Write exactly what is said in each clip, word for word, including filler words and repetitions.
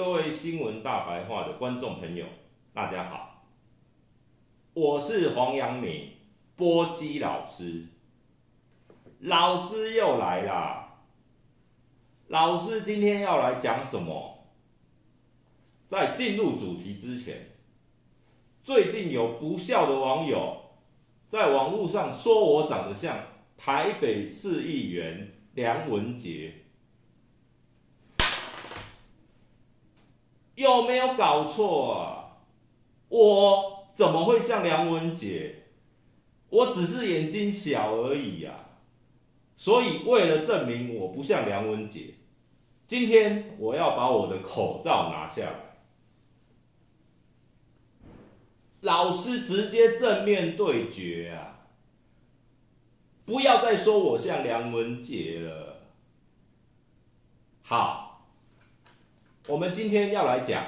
各位新闻大白话的观众朋友，大家好，我是黄阳明波基老师，老师又来啦。老师今天要来讲什么？在进入主题之前，最近有不孝的网友在网络上说我长得像台北市议员梁文杰。有没有搞错啊？我怎么会像梁文杰？我只是眼睛小而已啊！所以为了证明我不像梁文杰，今天我要把我的口罩拿下来。老师直接正面对决啊！不要再说我像梁文杰了。好。我们今天要来讲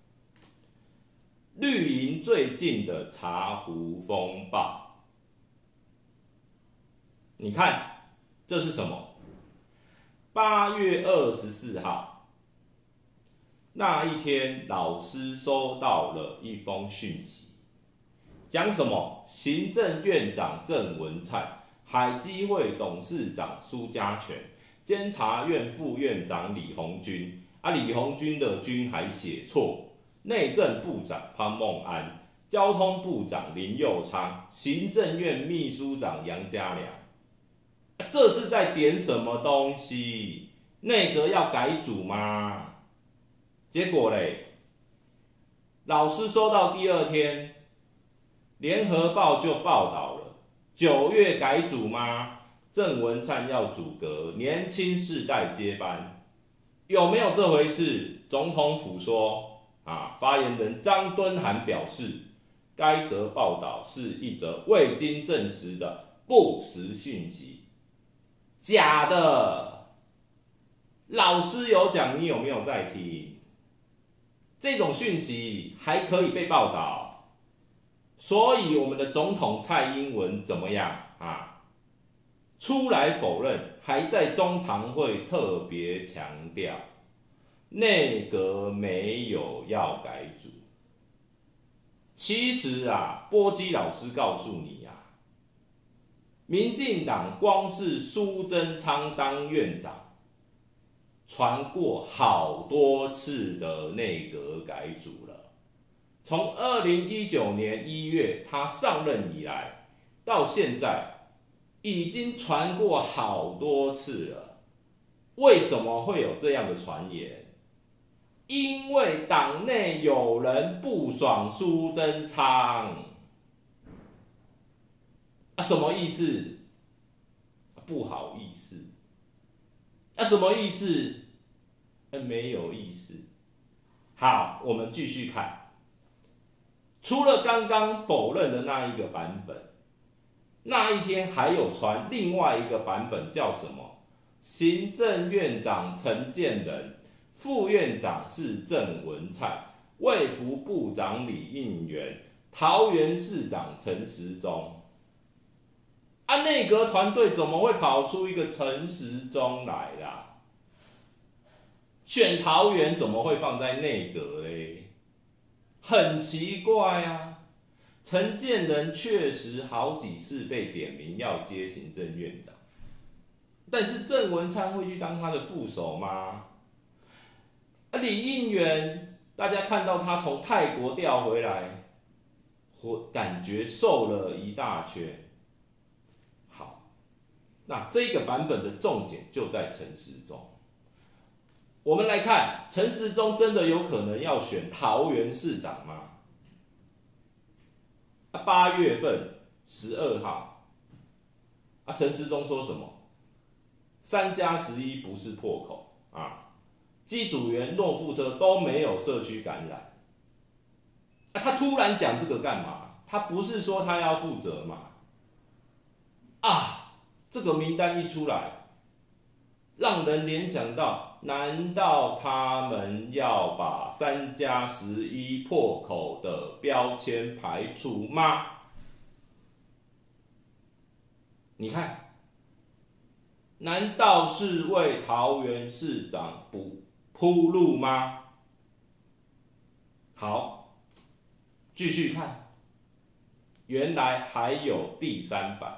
绿营最近的茶壶风暴。你看，这是什么？八月二十四号那一天，老师收到了一封讯息，讲什么？行政院长郑文灿、海基会董事长苏家全、监察院副院长李鸿钧。啊，李鸿钧的钧还写错，内政部长潘孟安、交通部长林右昌、行政院秘书长杨家良，这是在点什么东西？内阁要改组吗？结果嘞，老师收到第二天，联合报就报道了，九月改组吗？郑文灿要组阁，年轻世代接班。有没有这回事？总统府说，啊，发言人张敦涵表示，该则报道是一则未经证实的不实讯息，假的。老师有讲，你有没有在听？这种讯息还可以被报道，所以我们的总统蔡英文怎么样啊？出来否认，还在中常会特别强调，内阁没有要改组。其实啊，波基老师告诉你啊，民进党光是苏贞昌当院长，传过好多次的内阁改组了。从二零一九年一月他上任以来，到现在。已经传过好多次了，为什么会有这样的传言？因为党内有人不爽苏贞昌，啊，什么意思？不好意思，啊，什么意思？啊，没有意思。好，我们继续看，除了刚刚否认的那一个版本。那一天还有传另外一个版本，叫什么？行政院长陈建仁，副院长是郑文灿，卫福部长李应元，桃园市长陈时中。啊，内阁团队怎么会跑出一个陈时中来啦？选桃园怎么会放在内阁嘞？很奇怪啊。陈建仁确实好几次被点名要接行政院长，但是郑文灿会去当他的副手吗？啊，李应元，大家看到他从泰国调回来，我感觉瘦了一大圈。好，那这个版本的重点就在陈时中。我们来看，陈时中真的有可能要选桃园市长吗？八月份十二号，啊，陈时中说什么？三加十一不是破口啊，机组员诺富特都没有社区感染。啊，他突然讲这个干嘛？他不是说他要负责吗？啊，这个名单一出来，让人联想到，难道他们要把三加十一破口的标签排除吗？你看，难道是为桃园市长补铺路吗？ 好，继续看，原来还有第三版。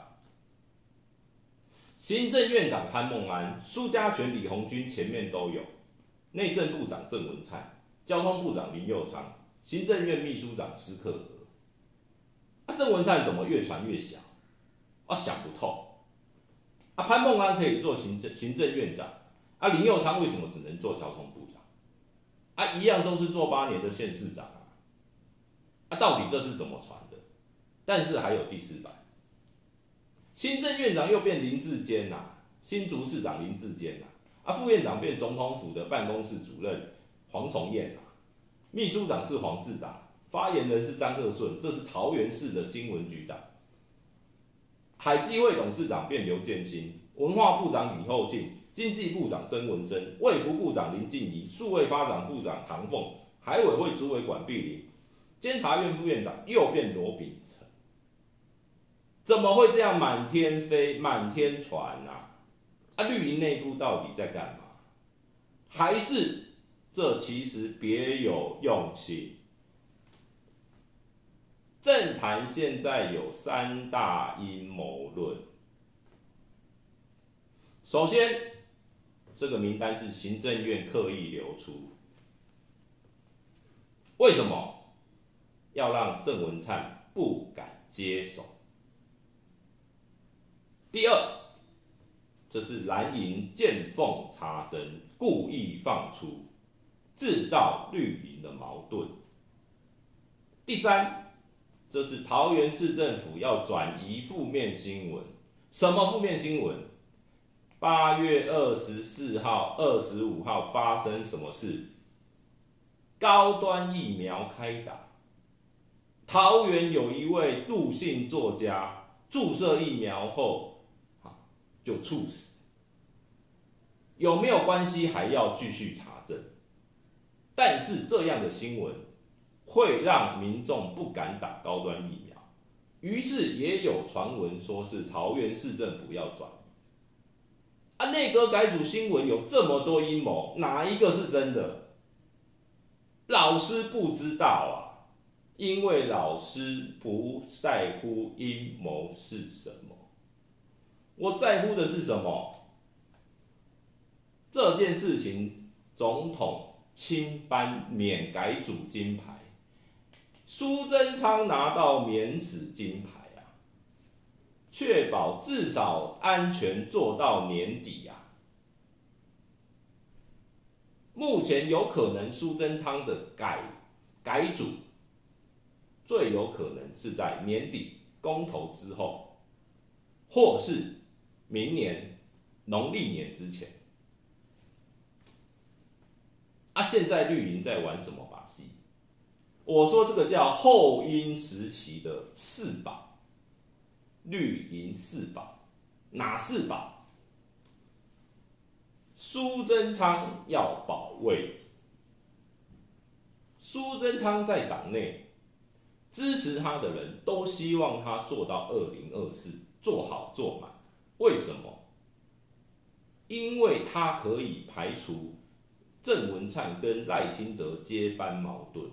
行政院长潘孟安、苏家全、李鸿钧前面都有，内政部长郑文灿、交通部长林右昌、行政院秘书长施克和。啊，郑文灿怎么越传越小？啊，想不透。啊，潘孟安可以做行政行政院长，啊，林右昌为什么只能做交通部长？啊，一样都是做八年的县市长啊。啊，到底这是怎么传的？但是还有第四版。行政院长又变林志坚呐、啊，新竹市长林志坚呐、啊，啊，副院长变总统府的办公室主任黄崇彦啊，秘书长是黄志达，发言人是张鹤顺，这是桃园市的新闻局长。海基会董事长变刘建新，文化部长李厚庆，经济部长曾文生，卫福部长林静怡，数位发展部长唐凤，海委会主委管碧玲，监察院副院长又变罗秉成。怎么会这样满天飞、满天传啊？啊，绿营内部到底在干嘛？还是这其实别有用心？政坛现在有三大阴谋论。首先，这个名单是行政院刻意流出，为什么要让郑文灿不敢接手？第二，这是蓝营见缝插针，故意放出，制造绿营的矛盾。第三，这是桃园市政府要转移负面新闻。什么负面新闻？八月二十四号、二十五号发生什么事？高端疫苗开打，桃园有一位陆姓作家注射疫苗后就猝死，有没有关系还要继续查证？但是这样的新闻会让民众不敢打高端疫苗，于是也有传闻说是桃园市政府要转移。啊，内阁改组新闻有这么多阴谋，哪一个是真的？老师不知道啊，因为老师不在乎阴谋是什么。我在乎的是什么？这件事情，总统亲颁免改组金牌，苏贞昌拿到免死金牌啊，确保至少安全做到年底啊。目前有可能苏贞昌的改改组，最有可能是在年底公投之后，或是明年农历年之前。啊，现在绿营在玩什么把戏？我说这个叫后英时期的四保，绿营四保，哪四保？苏贞昌要保位置，苏贞昌在党内支持他的人都希望他做到二零二四，做好做满。为什么？因为他可以排除郑文灿跟赖清德接班矛盾。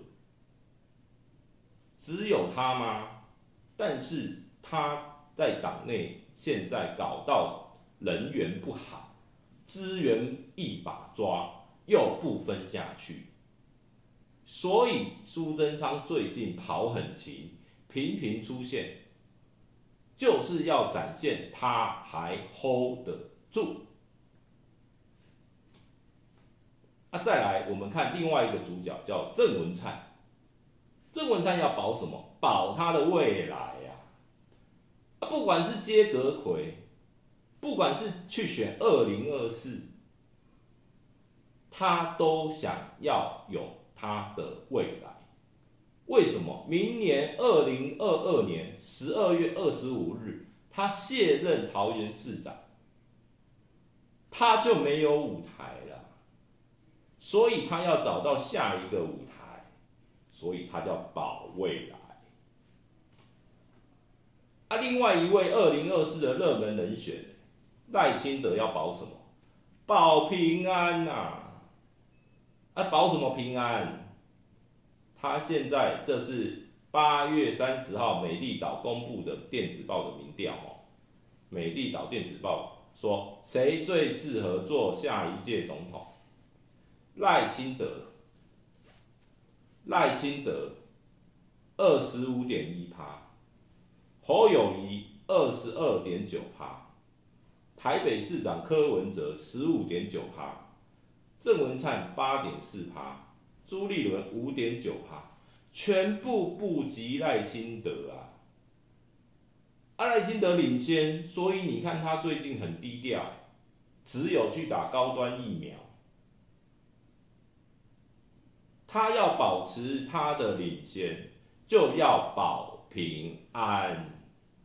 只有他吗？但是他在党内现在搞到人缘不好，资源一把抓，又不分下去，所以苏贞昌最近跑很勤，频频出现，就是要展现他还 hold 得住。啊，再来，我们看另外一个主角叫郑文灿。郑文灿要保什么？保他的未来呀、啊！不管是接阁揆，不管是去选二零二四，他都想要有他的未来。为什么？明年二零二二年十二月二十五日，他卸任桃园市长，他就没有舞台了，所以他要找到下一个舞台，所以他叫保未来。啊，另外一位二零二四的热门人选赖清德要保什么？保平安呐、啊！啊，保什么平安？ 他现在这是八月三十号美丽岛公布的电子报的民调哦。美丽岛电子报说，谁最适合做下一届总统？赖清德，赖清德二十五点一趴，侯友宜二十二点九趴，台北市长柯文哲十五点九趴，郑文灿八点四趴，朱立伦五点九趴，全部不及赖清德啊！啊，赖清德领先，所以你看他最近很低调，只有去打高端疫苗。他要保持他的领先，就要保平安。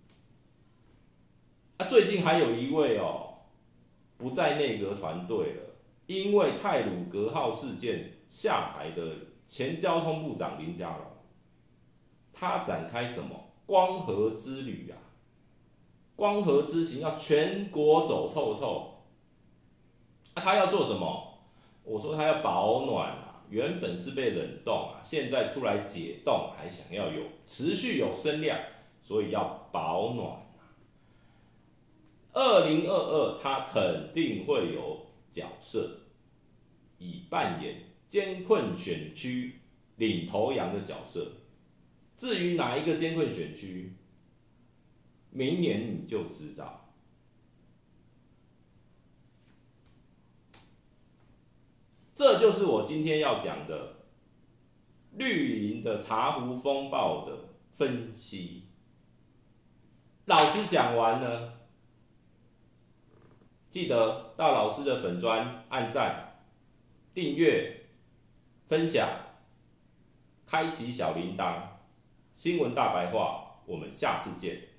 啊，最近还有一位哦，不在内阁团队了，因为太鲁阁号事件下台的前交通部长林佳龙，他展开什么光合之旅啊？光合之行要全国走透透。啊，他要做什么？我说他要保暖啊。原本是被冷冻啊，现在出来解冻，还想要有持续有声量，所以要保暖啊。二零二二他肯定会有角色，以扮演艰困选区领头羊的角色。至于哪一个艰困选区，明年你就知道。这就是我今天要讲的绿营的茶壶风暴的分析。老师讲完了，记得到老师的粉专按赞、订阅、分享、开启小铃铛。新闻大白话，我们下次见。